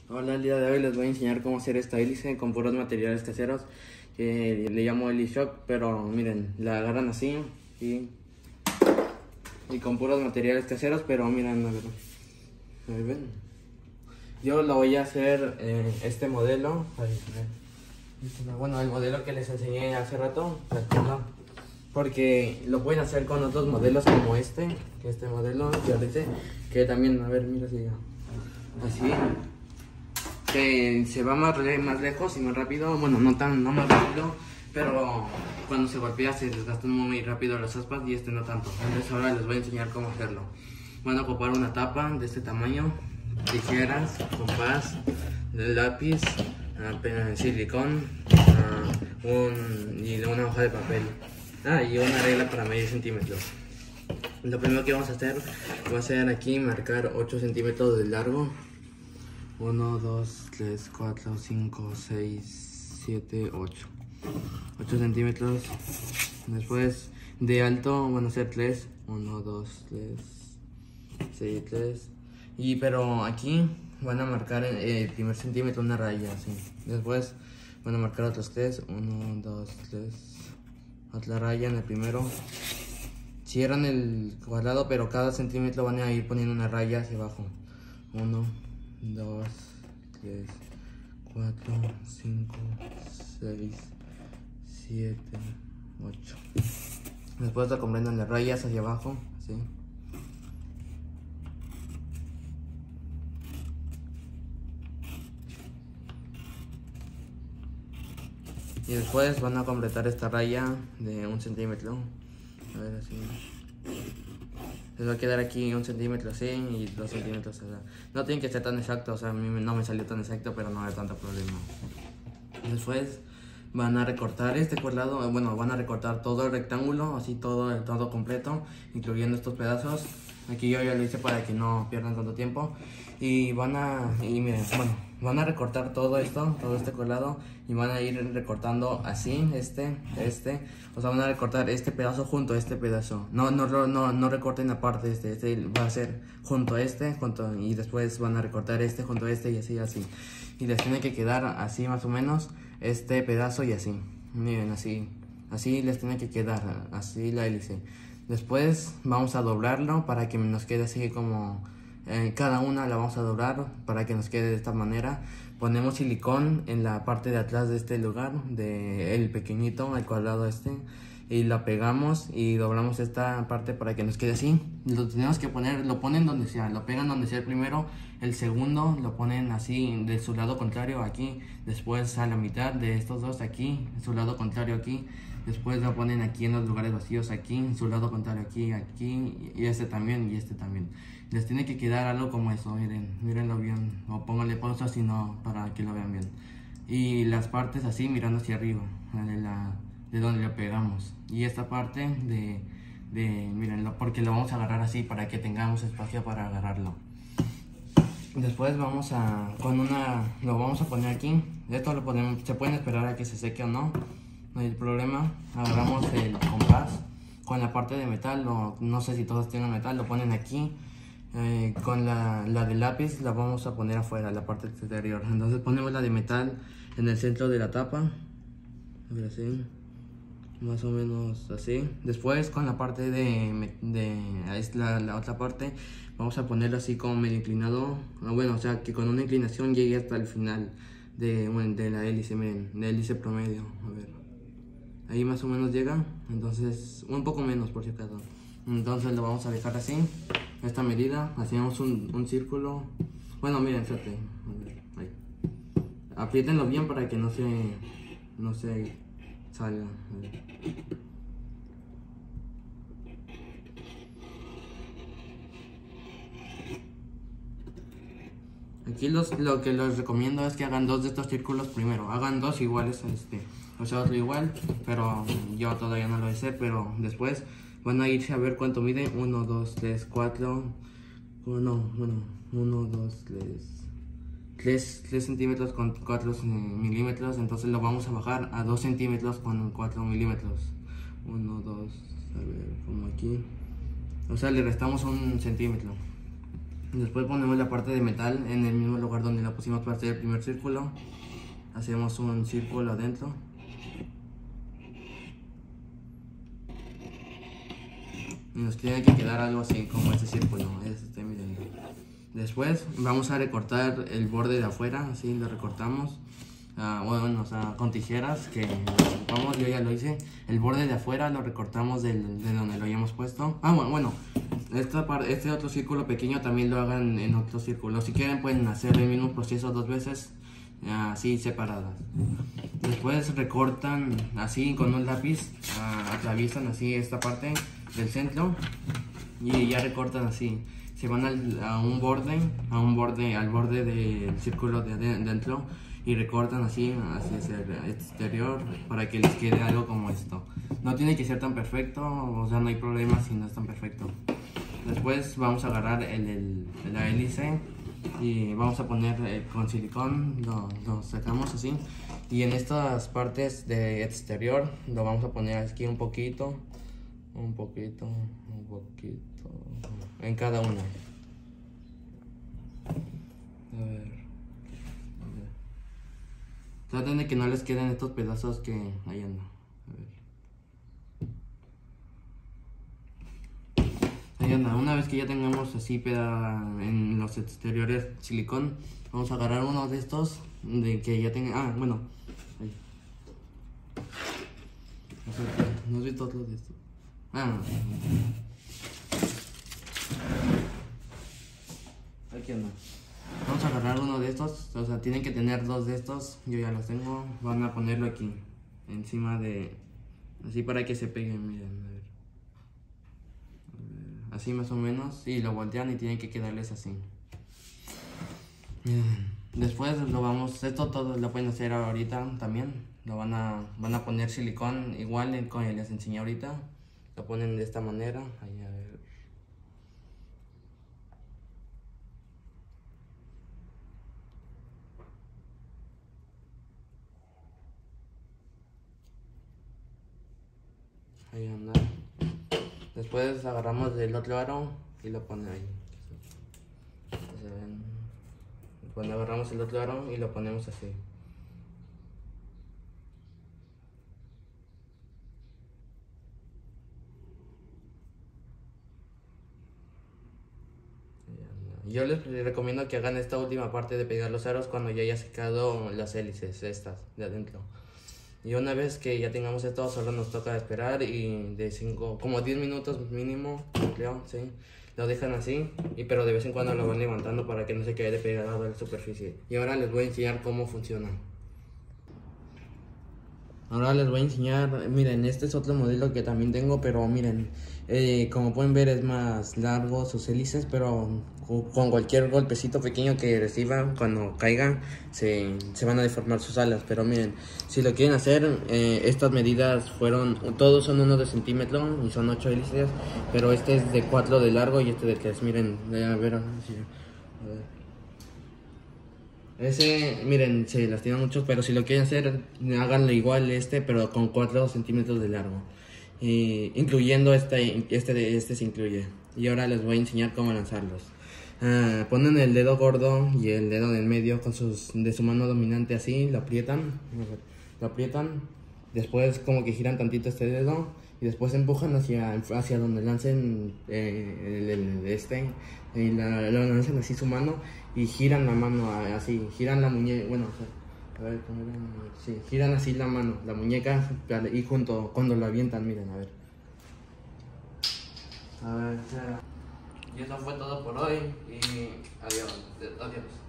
Hola, el día de hoy les voy a enseñar cómo hacer esta hélice con puros materiales caseros que le llamo Helishock, pero miren, la agarran así y con puros materiales caseros, pero miren, a ver, ven. Yo lo voy a hacer este modelo, bueno, el modelo que les enseñé hace rato, porque lo pueden hacer con otros modelos como este modelo que también, a ver, mira así que se va más lejos y más rápido, bueno, no más rápido, pero cuando se golpea se desgastan muy rápido las aspas y no tanto. Entonces ahora les voy a enseñar cómo hacerlo. Van a ocupar una tapa de este tamaño, tijeras, compás, lápiz, silicón y una hoja de papel. Y una regla para medir centímetros. Lo primero que vamos a hacer va a ser aquí marcar 8 centímetros de largo. 1, 2, 3, 4, 5, 6, 7, 8. 8 centímetros. Después de alto van a ser 3. 1, 2, 3, 6, 3. Pero aquí van a marcar el primer centímetro una raya así. Después van a marcar otros 3. 1, 2, 3. Otra raya en el primero. Cierran el cuadrado, pero cada centímetro van a ir poniendo una raya hacia abajo. 1, 2, 3, 4, 5, 6, 7, 8. Después lo comprendan las rayas hacia abajo, así. Y después van a completar esta raya de 1 centímetro. A ver, así. Les va a quedar aquí 1 centímetro así y 2 centímetros. No tienen que ser tan exactos, o sea, a mí no me salió tan exacto, pero no hay tanto problema. Después van a recortar este cuadrado, bueno, van a recortar todo el rectángulo, así todo completo, incluyendo estos pedazos. Aquí yo ya lo hice para que no pierdan tanto tiempo. Y miren, bueno, van a recortar todo este cuadrado y van a ir recortando así, o sea, van a recortar este pedazo junto a este pedazo. No recorten aparte este va a ser junto a y después van a recortar junto a y así. Y les tiene que quedar así más o menos este pedazo y así. Miren, así les tiene que quedar, así la hélice. Después vamos a doblarlo para que nos quede así como cada una la vamos a doblar para que nos quede de esta manera. Ponemos silicón en la parte de atrás de este lugar, el pequeñito, el cuadrado y la pegamos y doblamos esta parte para que nos quede así. Lo tenemos que poner, lo ponen donde sea, lo pegan donde sea el primero, el segundo lo ponen así de su lado contrario aquí, después a la mitad de estos dos aquí, su lado contrario aquí. Después lo ponen aquí en los lugares vacíos, aquí, en su lado contrario, aquí, y este también. Les tiene que quedar algo como eso, mírenlo bien, o pónganle pausa si no, para que lo vean bien. Y las partes así, mirando hacia arriba, de donde lo pegamos. Y esta parte mírenlo, porque lo vamos a agarrar así, para que tengamos espacio para agarrarlo. Después lo vamos a poner aquí. Esto se pueden esperar a que se seque o no. No hay problema. Agarramos el compás con la parte de metal, no sé si todos tienen metal, lo ponen aquí. Con la de lápiz la vamos a poner afuera, la parte exterior. Entonces ponemos la de metal en el centro de la tapa, a ver, así, más o menos así. Después con la parte la otra parte vamos a ponerlo así como medio inclinado, bueno, o sea que con una inclinación llegue hasta el final de la hélice, miren, la hélice promedio, a ver. Ahí más o menos llega, entonces un poco menos por si acaso. Entonces lo vamos a dejar así, esta medida, hacemos un círculo. Bueno, miren, fíjate, a ver, ahí. Apriétenlo bien para que no se salga. A ver. Aquí lo que les recomiendo es que hagan 2 de estos círculos primero, hagan 2 iguales o sea, otro igual, pero yo todavía no lo sé, pero después van a irse a ver cuánto mide. 1, 2, 3, 4, 1, 2, 3 centímetros con 4 milímetros, entonces lo vamos a bajar a 2 centímetros con 4 milímetros. 1, 2, a ver, como aquí, o sea, le restamos 1 centímetro. Después ponemos la parte de metal en el mismo lugar donde la pusimos para hacer el primer círculo. Hacemos un círculo adentro. Y nos tiene que quedar algo así como ese círculo. Miren. Después vamos a recortar el borde de afuera, así lo recortamos. Bueno, o sea, con tijeras que vamos, yo ya lo hice. El borde de afuera lo recortamos de donde lo hayamos puesto. Bueno, este otro círculo pequeño también lo hagan en otro círculo. Si quieren pueden hacer el mismo proceso 2 veces, así separadas. Después recortan así con un lápiz, atraviesan así esta parte del centro y ya recortan así. Se van al borde del círculo de adentro y recortan así hacia el exterior para que les quede algo como esto. No tiene que ser tan perfecto, o sea, no hay problema si no es tan perfecto. Después vamos a agarrar la hélice y vamos a poner con silicón, lo sacamos así. Y en estas partes de exterior lo vamos a poner aquí un poquito, en cada una. A ver. Traten de que no les queden estos pedazos que ahí andan. Ahí anda. Una vez que ya tengamos así en los exteriores silicón, vamos a agarrar uno de estos de que ya tenga. Bueno. Ahí. ¿No has visto otro de estos? Aquí anda. Vamos a agarrar uno de estos, o sea, tienen que tener 2 de estos, yo ya los tengo. Van a ponerlo aquí, encima así para que se peguen, miren, a ver. Así más o menos, y lo voltean y tienen que quedarles así. Después esto todo lo pueden hacer ahorita también. Van a poner silicón igual como les enseñé ahorita. Lo ponen de esta manera, ahí a ver. Ahí anda. Después agarramos el otro aro y lo ponemos ahí. Cuando agarramos el otro aro y lo ponemos así. Yo les recomiendo que hagan esta última parte de pegar los aros cuando ya haya secado las hélices estas de adentro. Y una vez que ya tengamos esto, solo nos toca esperar y como 10 minutos mínimo, creo, sí. Lo dejan así, pero de vez en cuando lo van levantando para que no se quede pegado a la superficie. Y ahora les voy a enseñar cómo funciona. Ahora les voy a enseñar, miren, este es otro modelo que también tengo, pero miren, como pueden ver es más largo sus hélices, pero con cualquier golpecito pequeño que reciba cuando caiga, se van a deformar sus alas. Pero miren, si lo quieren hacer, estas medidas todos son 1 de centímetro y son 8 hélices, pero este es de 4 de largo y este de 3, miren, a ver. Miren, se lastima mucho, pero si lo quieren hacer, háganlo igual pero con 4 centímetros de largo. Incluyendo este se incluye. Y ahora les voy a enseñar cómo lanzarlos. Ponen el dedo gordo y el dedo del medio de su mano dominante así, lo aprietan. Después como que giran tantito este dedo y después empujan hacia donde lancen y lo lanzan así su mano y giran la mano así, giran la muñeca, bueno, o sea, a ver, ¿cómo era? Sí, giran así la mano, la muñeca y junto cuando lo avientan, miren, a ver. Y eso fue todo por hoy y adiós.